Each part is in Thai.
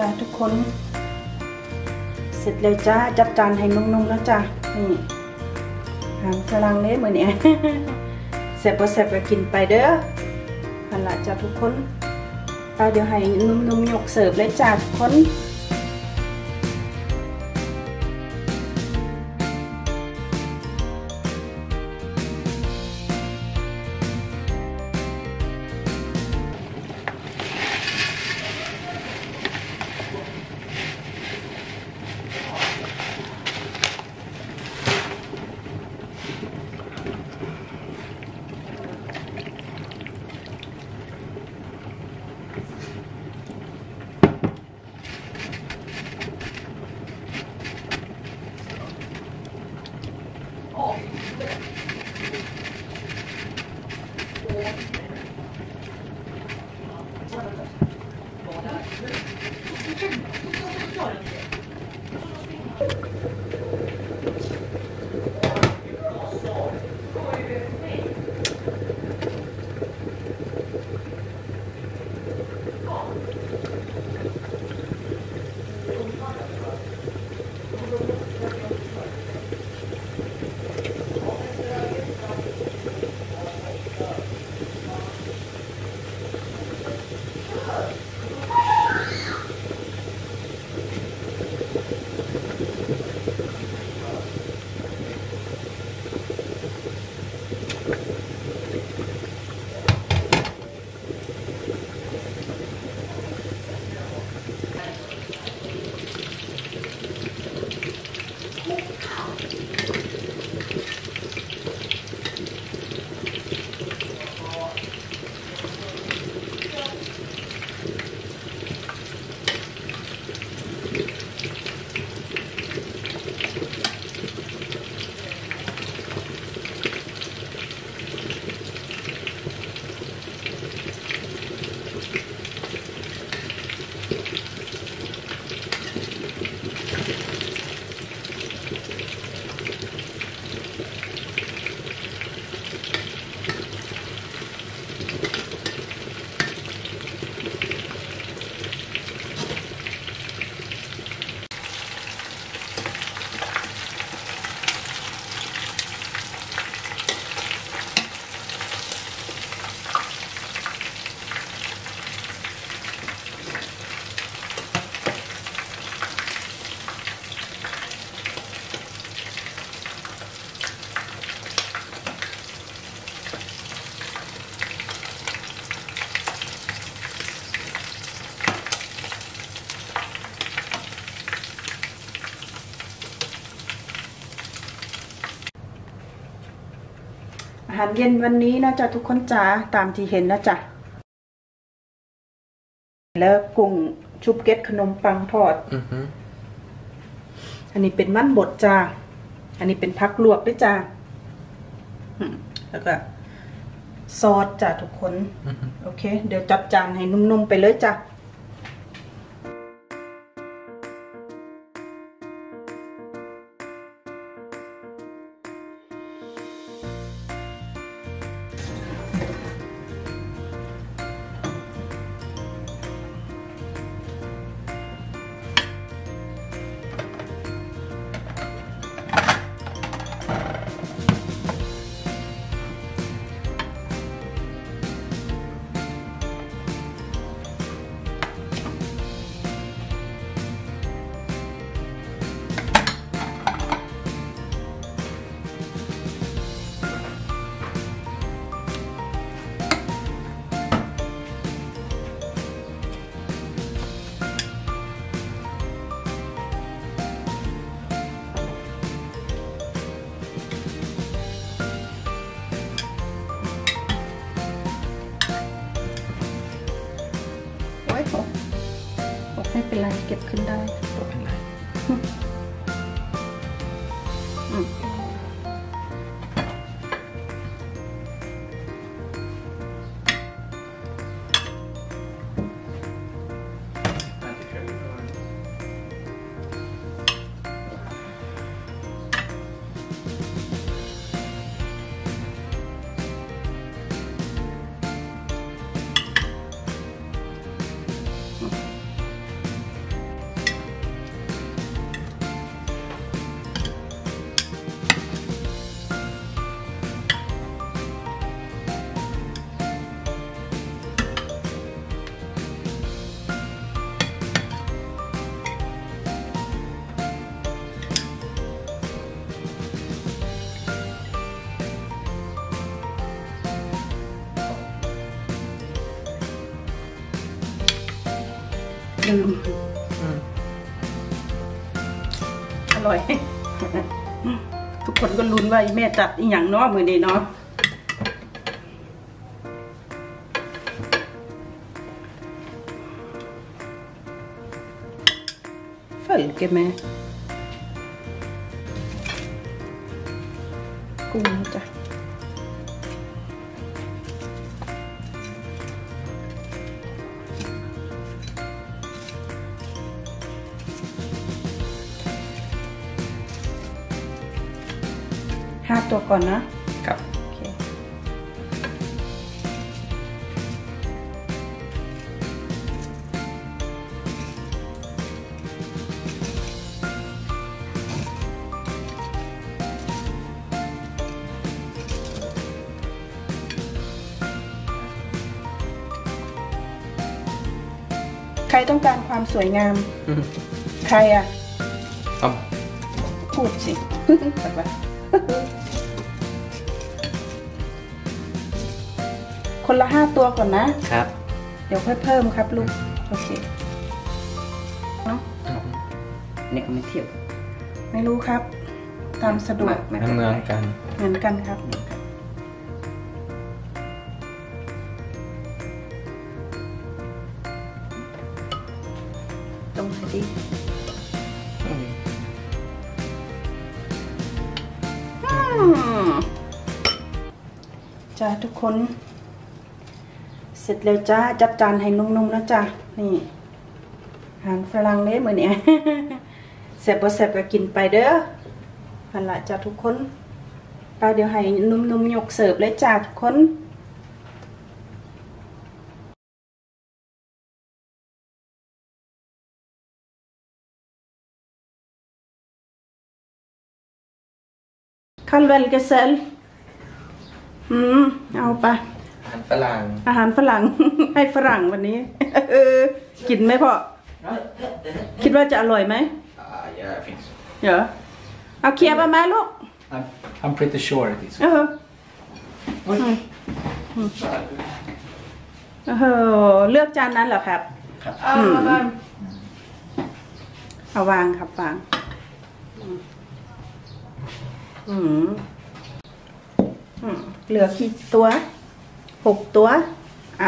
จ้าทุกคนเสร็จเลยจ้าจัดจานให้นุ่มๆแล้วจ้านี่อาหารฝรั่งเนี้ยเหมือนเนี่ยเสร็จพอเสร็จก็กินไปเด้อพันละจ้าทุกคนเดี๋ยวให้นุ่มๆยกเสิร์ฟเลยจ้าทุกคนอาหารเย็นวันนี้นะจ๊ะทุกคนจ๋าตามที่เห็นนะจ๊ะแล้วกุ้งชุบเก็ตขนมปังทอดอันนี้เป็นมันบดจ้าอันนี้เป็นผักลวกด้วยจ้าแล้วก็ซอสจ้ะทุกคนโอเคเดี๋ยวจัดจานให้นุ่มๆไปเลยจ้ะไม่เป็นไรเก็บขึ้นได้ไม่เป็นไรลืมอร่อย ทุกคนก็ลุ้นว่าแม่จัดอีหยังเนาะมื้อนี้เนาะFöljer medกุ้งจ้ะ5 ตัวก่อนนะครับโอเคใครต้องการความสวยงาม ใครอ่ะพูดสิ แบบว่าคนละ5 ตัวก่อนนะครับเดี๋ยวค่อยเพิ่มครับลูกโอเคเนาะเนี่ยไม่เทียบไม่รู้ครับตามสะดวกเหมือนกันเหมือนกันครับตรงไหนดีจ้าทุกคนเสร็จแล้วจ้าจัดจานให้นุ่มๆแล้วจ้านี่อาหารฝรั่งเด้มื้อนี้ แซ่บบ่แซ่บก็กินไปเด้อนั่นล่ะจ้าทุกคนไปเดี๋ยวให้นุ่มๆยกเสิร์ฟเลยจ้าทุกคนคันเวลกเซลเอาไปอาหารฝรั่ง ให้ฝรั่งวันนี้ กินไหมพ่อ คิดว่าจะอร่อยไหมเหรอเอาเคลียร์ไปไหมลูก I'm pretty sure it is เลือกจานนั้นเหรอครับเอาวางครับวางเหลือกี่ตัว6 ตัวเอา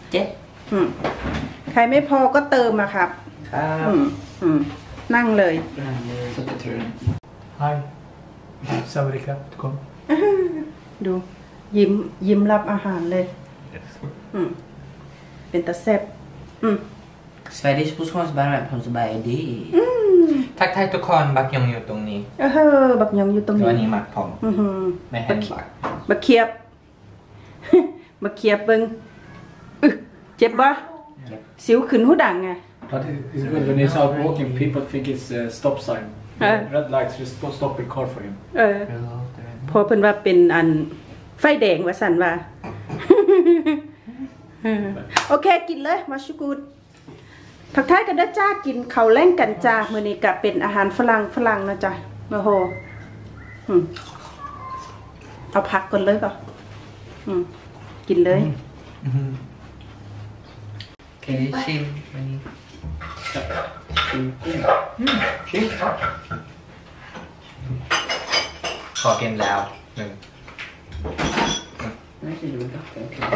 7ใครไม่พอก็เติมอะครับนั่งเลย Hi สวัสดีครับทุกคนดูยิ้มรับอาหารเลยเป็นตาแซ่บ Sveriges positionsbärare på så bär det ทักทายทุกคนบักยองอยู่ตรงนี้บักยองอยู่ตรงนี้วันนี้มักผมไม่เห็นบักเคียบบักเคียบเบิ้งเจ็บปะสิวขึ้นหูดังไง But it's good when he's out walking people think it's a stop sign red lights just stop the car for him พอเพิ่นว่าเป็นอันไฟแดงว่าสั่นว่า โอเคกินเลยมาชูกูดทักทายกันด้วยจ้ากินข้าวแล้งกันจ้ามื้อนี้ก็เป็นอาหารฝรั่งนะจ้าโอ้โหเอาผักก่อนเลยก่อนกินเลยโอเคชิมวันนี้ชิมขอกินแล้ว1ไม่ใช่ดูก็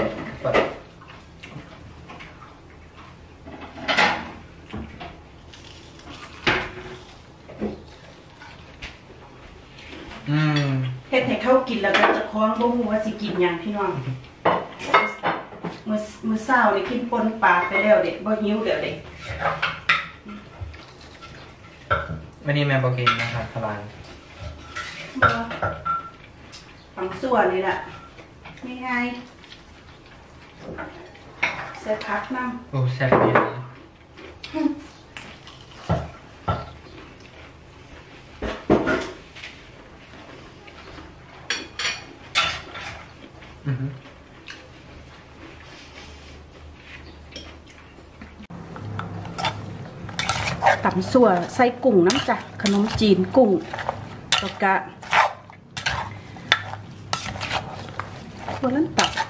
เฮ็ดให้เขากินแล้วก็จะคล้องบ่ฮู้ว่าสิกินหยังพี่น้องมื้อเช้านี่กินปนปลาไปแล้วเด็กบ่หิวเดี๋ยวเด็กวันนี้แม่บอกกินนะครับสบายฝังส่วนี่แหละง่ายๆใส่ผักน้ำโอ้แซ่บดีตำสั่วใส่กุ้งน้ำจ้ะขนมจีนกุ้งแล้วก็ตัวนั้นตับ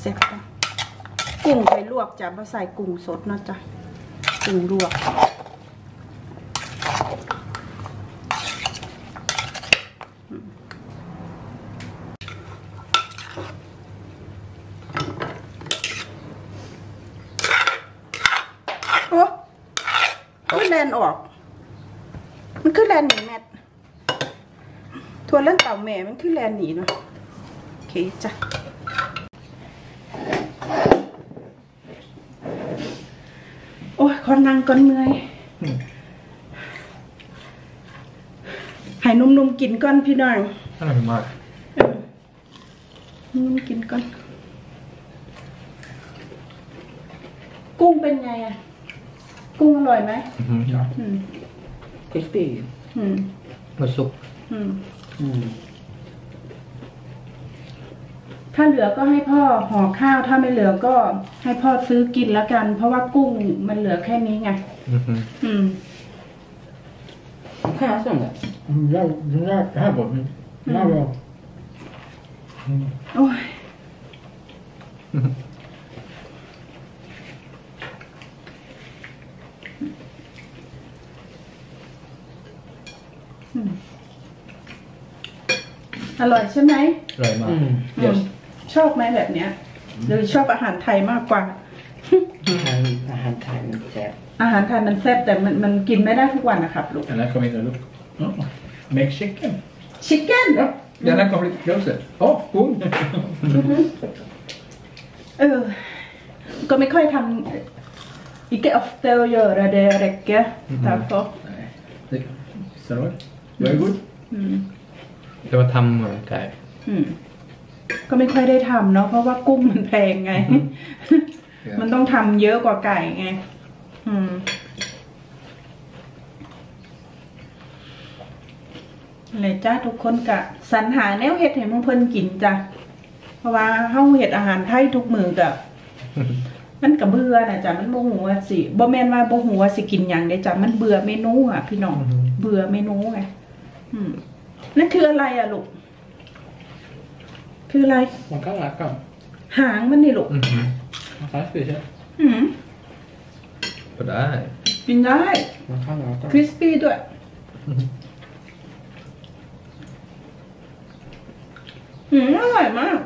แซ่บกุ้งไปลวกจ้ะมาใส่กุ้งสดเนาะจ้ะกุ้งลวกโอ้ขึ้นแลนออกมันขึ้นแลนหนีแมททัวเล่นเต่าแม่มันขึ้นแลนหนีเนาะโอเคจ้ะโอ้ยขอนั่งก่อนเมื่อยให้นุ่มๆกินก่อนพี่น้องอร่อยมากนุ่มกินก่อนกุ้งเป็นไงอ่ะกุ้งอร่อยไหม Ja. Crispy. มาสุกถ้าเหลือก็ให้พ่อห่อข้าวถ้าไม่เหลือก็ให้พ่อซื้อกินแล้วกัน เพราะว่ากุ้งมันเหลือแค่นี้ไงข้าวสั่งอ่ะ Ja, den här var den. Den här var... โอ้ยอร่อยใช่ไหมอร่อยมาก Yes. ชอบไหมแบบเนี้ยหรือชอบอาหารไทยมากกว่าอาหารไทยมันแซ่บอาหารไทยมันแซ่บแต่มันกินไม่ได้ทุกวันนะครับลูก And här kommer in och look. Oh, make chicken. ชิคเก้น Ja, den här kommer lite closer. Åh, god. ก็ไม่ค่อยทำIkke ofte å gjøre det, Rekke. Derfor. Nej, det ser du. Very good. จะมาทำเหมือนไก่ก็ไม่ค่อยได้ทำเนาะเพราะว่ากุ้งมันแพงไง มันต้องทำเยอะกว่าไก่ไงเลยจ้าทุกคนกะสรรหาแนวเห็ดให้มึงเพิ่นกินจ้ะเพราะว่าเฮาเห็ดอาหารไทยทุกมื้อกะ มันก็เบื่อนะจ้ะมันโมโหว่าสิบ่แม่นว่าบ่ฮู้ว่าสิกินหยังได้จ้ะมันเบื่อเมนูอ่ะพี่น้องเบื่อเมนูไงนั่นคืออะไรอ่ะลูกคืออะไร Man kan äta. หางมันนี่ลูก Man kan spisa. ก็ได้กินได้ Man kan äta. คริสปี้ด้วยอร่อยมาก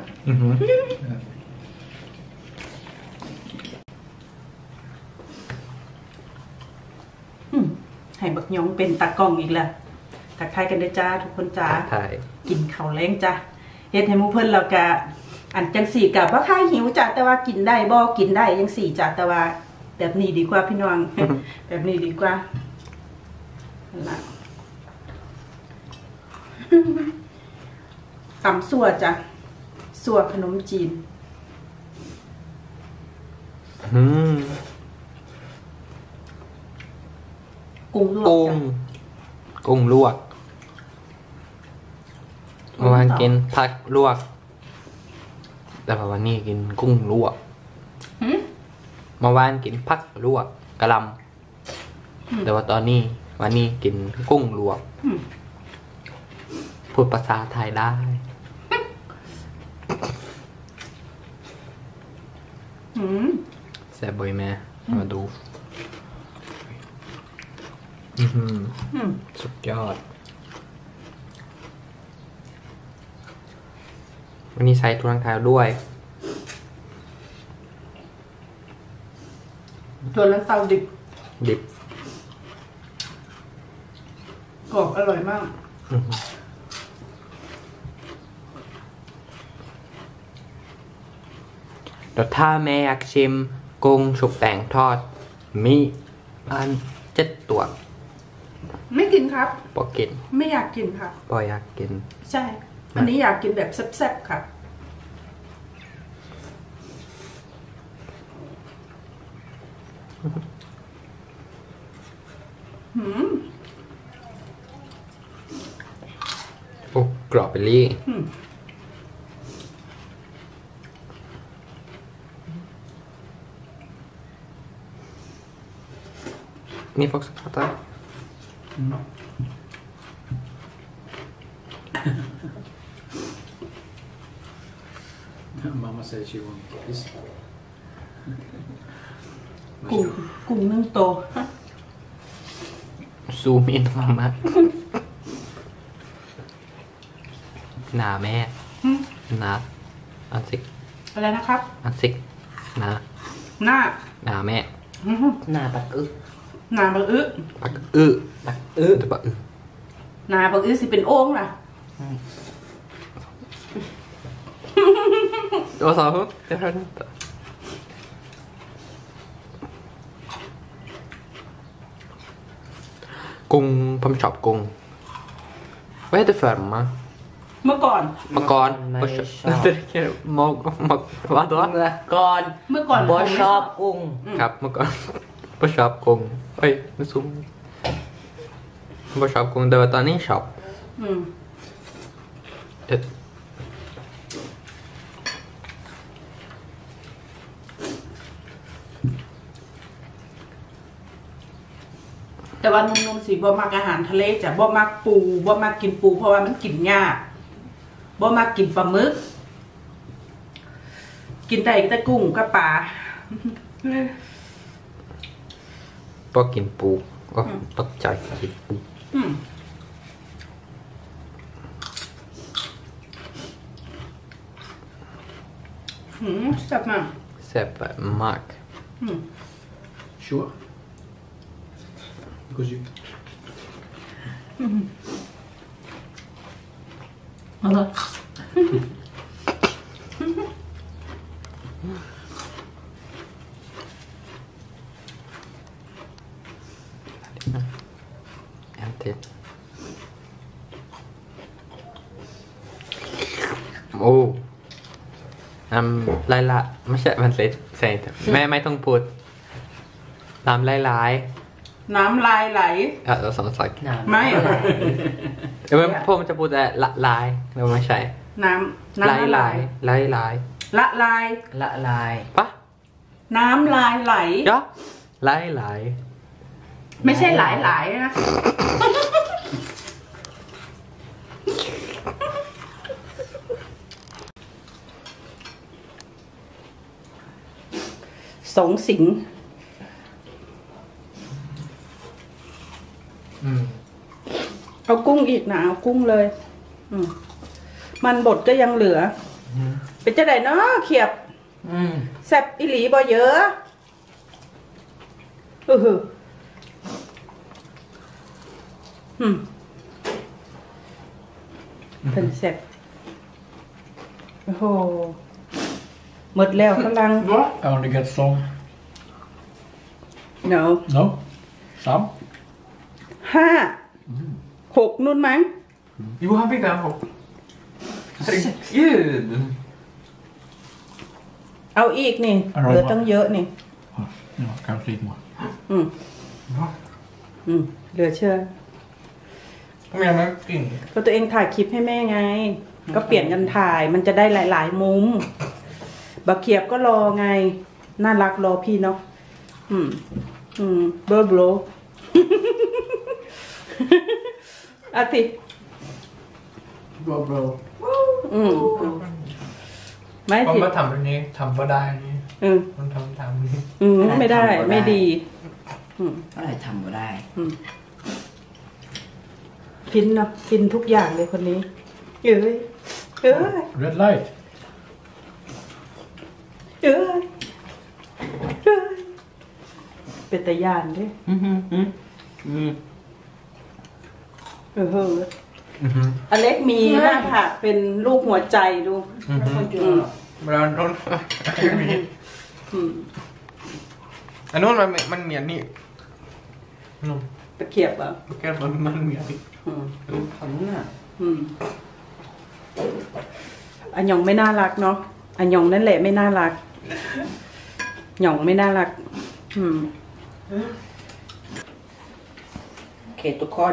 ให้บักยองเป็นตากล้องอีกแล้วทักทายกันได้จ้าทุกคนจ้าไทยกินข้าวแรงจ้าเฮ็ดให้หมู่เพิ่นเรากะอันจังสี่กะบ่ค่ายหิวจ้าแต่ว่ากินได้บ่กินได้จังสี่จ้าแต่ว่าแบบนี้ดีกว่าพี่น้อง แบบนี้ดีกว่านั่นล่ะตำซั่วจ้ะซั่วขนมจีนกุ้งลวกจ้ะกุ้งลวกเมื่อวานกินผักลวกแต่วันนี้กินกุ้งลวกเมื่อวานกินผักลวกกะหล่ำแต่ว่าตอนนี้วันนี้กินกุ้งลวกพูดภาษาไทยได้แซ่บบ่อยแม่มาดูสุดยอดวันนี้ใส่ถุงเท้าด้วยตัวนั้นเตาดิบดิบกรอบอร่อยมากแล้วถ้าแม่อยากชิมกุ้งชุบแป้งทอดมีอัน7 ตัวไม่กินครับปอกินไม่อยากกินครับปออยากกินใช่อันนี้อยากกินแบบแซ่บๆครับโอ้กรอบไปลี่นี่ฟ็อกซ์พัตตา Mamma said she won't this. กุ้งนึ่งโตซูมอินมามาหนาแม่หนาอันซิกอะไรนะครับอันซิกหนาหน้าหนาแม่หน้าปักอึหน้าบักอึปักอื้อปักอึแต่ปักอื้อหน้าบักอึสิเป็นโอ่งล่ะตัวสองเดี๋ยวกุ้งผมชอบกุ้งไว้แต่เฟิร์มมาเมื่อก่อนมาก่อนไม่ชอบมองว่าตัวเมื่อก่อนเมื่อก่อนบ่ผมไม่ชอบกุ้งครับเมื่อก่อนไม่ชอบกุ้งเอ้ยไม่ซุ้มไม่ชอบกุ้งแต่ว่าตอนนี้ชอบอืมเอ็ดแต่ว่านุ่มๆสิบ่มักอาหารทะเลจ้ะบ่มักปูบ่มักกินปูเพราะว่ามันกินยากบ่มักกินปลาหมึก กินได้แต่กุ้งกับปลาพอกินปูก็ตกใจกินปูอืมแซ่บมากแซ่บแบบมากอืม Sure. Because you เอาละแอนเท็ดโอ้ลายละไม่ใช่มันเซ็ตใส่แม่ไม่ต้องพูดน้ำลายน้ำลายไหลเราสงสัยน้ำไม่เออพวกมันจะพูดแต่ละลายเราไม่ใช่น้ำลายไหลลายลายละลายละลายปะน้ำลายไหลยะลายลายไม่ใช่หลายหลายนะ สงสิง เอากุ้งอีกนะเอากุ้งเลย มันบดก็ยังเหลือ เป็นจะได้เนาะเขียบ แซ่บอิหลีบ่เยอะเป็นแซ่บโอ้โหหมดแล้วกำลัง I only get some. no No? Some? 5 6นู่นมั้ง You har byggt den hopp. Herregud. เอาอีกนี่อร่อยมากเหลือตั้งเยอะนี่ No, kanske lite more. เหลือเชื่อ Kom igen med kring. ก็ตัวเองถ่ายคลิปให้แม่ไง ก็เปลี่ยนกันถ่ายมันจะได้หลายๆมุมบักเขียบก็รอไง น่ารักรอพี่เนาะเบอร์โบร อาทิ Bra, bra. ไม่ผมผิดมาทำอันนี้ทำก็ได้นี่ มันทำนี้ไม่ได้ไม่ดีอะไรทำก็ได้ฟินเนาะฟินทุกอย่างเลยคนนี้เอ้ย Red light. เป็นตะยานด้วยอเล็กมีหน้าผากเป็นรูปหัวใจดูเวลาโน้นอันนู้นมันเหมียนนี่นู่นตะเขียบอ่ะแค่มันเหมียนนี่ทำน่ะอันหยองไม่น่ารักเนาะอันหยองนั่นแหละไม่น่ารักหยองไม่น่ารักโอเคทุกคน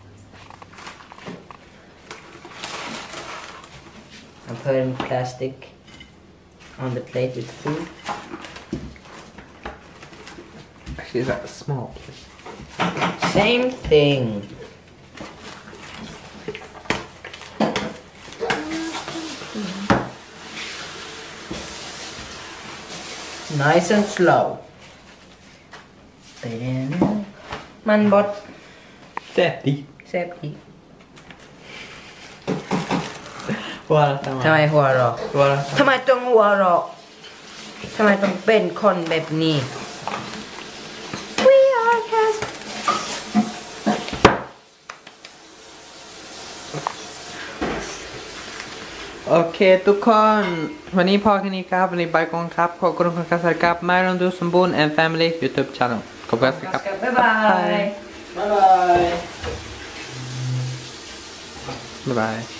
I'm putting plastic on the plate with food. Actually, that small. Same thing. Nice and slow. มันบดแซ่บดิแซ่บอีกว่าทำไมหัวเราะว่าทำไมต้องหัวเราะทำไมต้องเป็นคนแบบนี้ We are cast โอเคทุกคนวันนี้พอแค่นี้ครับวันนี้บายกองครับขอบคุณคุณครับสวัสดีครับไม่ลองดูสมบูรณ์ and family YouTube channel ขอบคุณครับบ๊ายบาย Bye bye. บ๊ายบาย